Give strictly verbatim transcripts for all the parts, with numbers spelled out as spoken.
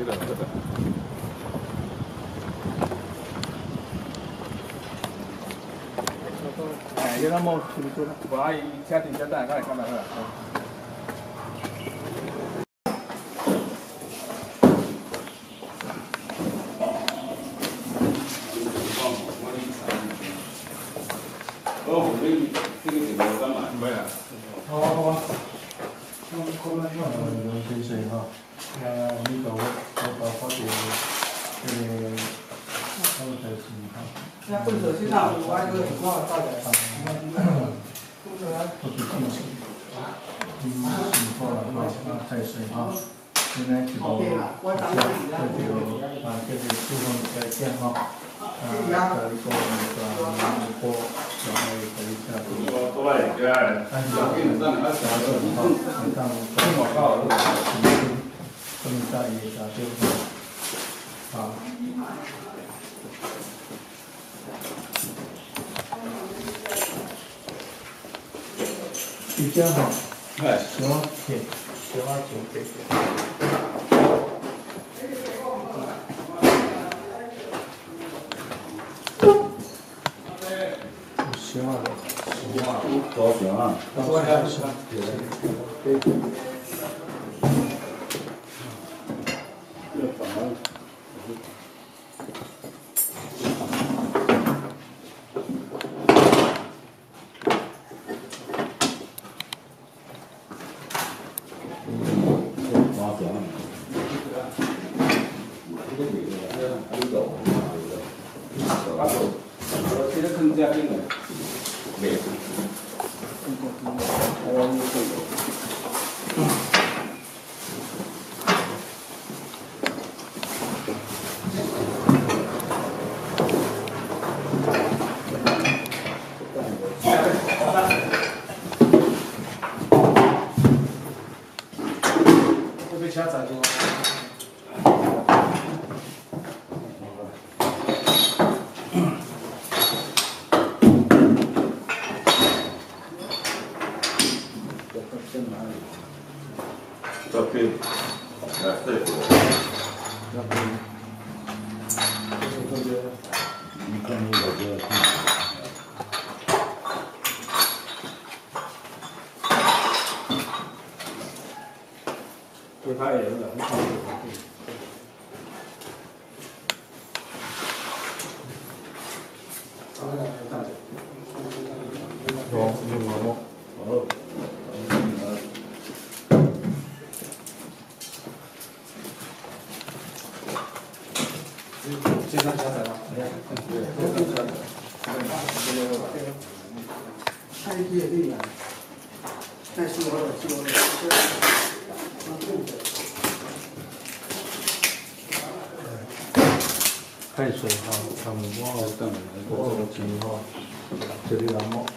个这个。哎，有那么清楚了，我阿姨家庭家带，刚才看到了。哦，这个这个怎么干嘛？没有。好啊好啊。嗯，可能要呃先生哈，呃，你搞我我搞发点这个他们才行哈。那或者现在我按这个情况大概上，或者或者进行啊，嗯，情况的话，那太深哈。现在这个这个啊，这个部分在建哈。 啊，可以做那个直播，然后也可以下去。多来一点，但是要跟上那啥子哈，你看这广告，不能在意啥就是啊。比较好，哎，行，对，行啊，行，对对。 行啊，行啊，多行啊，多开心，对对。这反正，多行。这个女的，还有狗，还有狗，我现在更加硬了。 没有，我有这个。会被掐仔住吗？ 照片，来这个，照片，这个，你看你这个，给他人了，你看这个。哦，你摸摸，哦。 经常加载吗？对，都加载。开业力啊，但是我有做开水哈，他们我等我这个情况，这里来摸。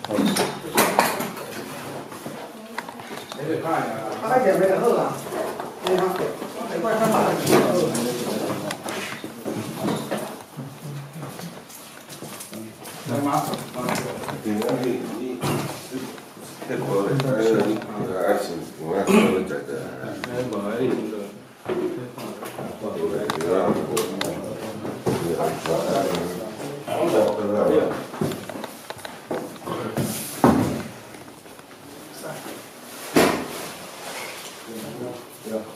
没得看呀，他也没得喝啊，你看，很快看把它。 马手，对，你你太多了，还有你那个爱情，我爱情在的。哎，我爱情的。对啊，我对啊，我对啊。对啊。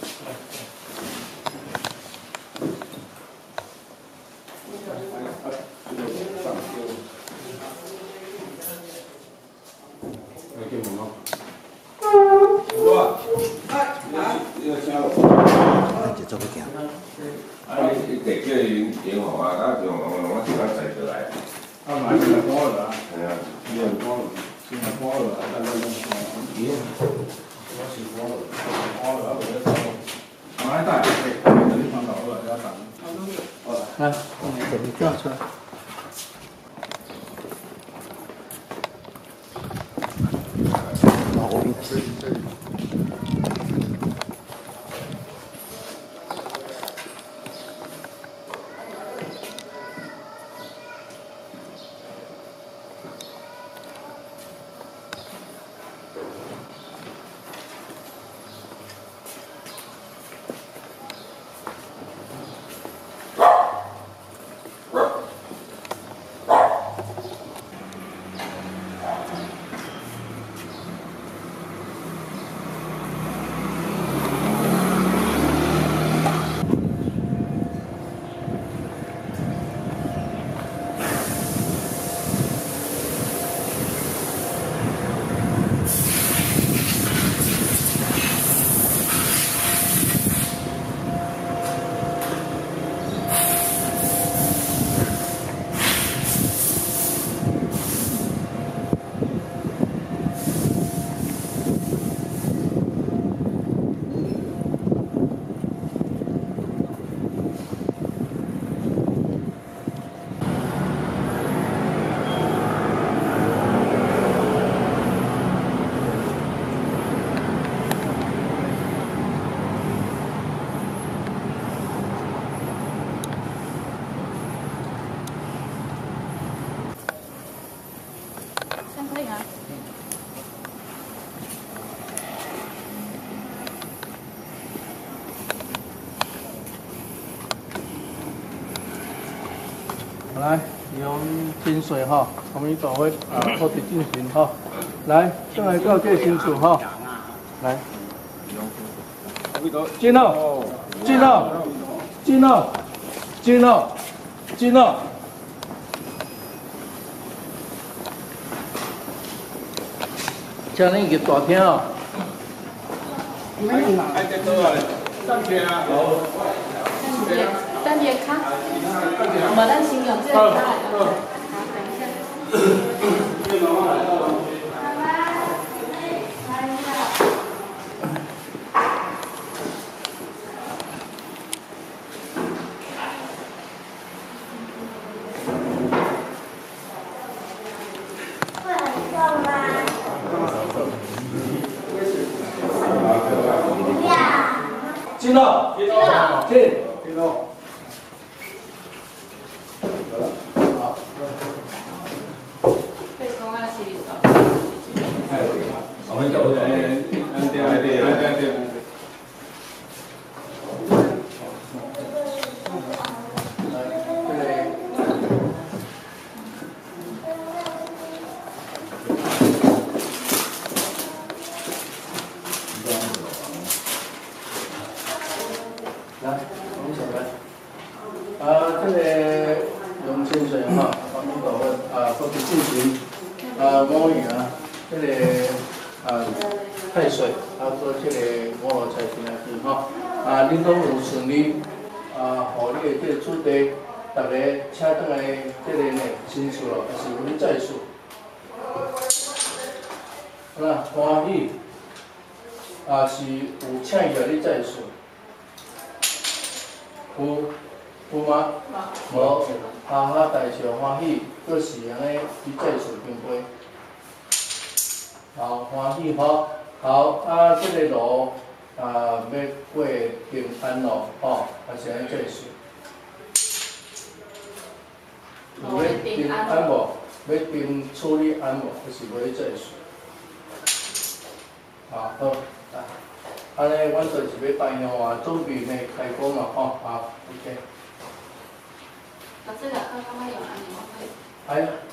做不行。啊，你地叫伊电话啊，啊，电话我我电话载过来。啊，买新加坡了啊。系啊，新加坡，新加坡了，啊，等等等。咦？我新加坡了，新加坡了，啊，我在找。我还带，对，这地方找了，要等。好了。来，这里转出来。毛病。这里这里。 来，用清水哈，我们做伙啊，好地进行哈。来，上来到这清楚哈。来，进了，进了，进了，进了，进了。请你入大厅哦。 哎，这多啊！上天啊！ 单节卡，无咱先用这个卡来用。好，等一下。会很重吗？不要。 进了，进了，进，进了。 我们走的，安定安定安定。 来，我们上来。啊，这个用清水哈，我们搞个啊，过去进行啊摸鱼啊，这个。 啊，太水，啊，做这个五路菜田啊去吼，啊，恁拢有顺利，啊，互你的这个主题，大家请倒来这个呢，新厝咯，还是有恁再厝，啊，欢喜，啊，是有请叫你再厝，有有吗？无，哈哈大笑欢喜，佫是安尼去再厝敬杯。 好，欢喜好，好啊！这个路啊，要过平安路吼，还是安再说？有要平安无？要平处理安无？还是要再说？好，好，来，安尼阮就是要拜向啊，准备呢开工嘛吼，好 ，OK。 老师，两个刚刚有安尼吗？ 哎。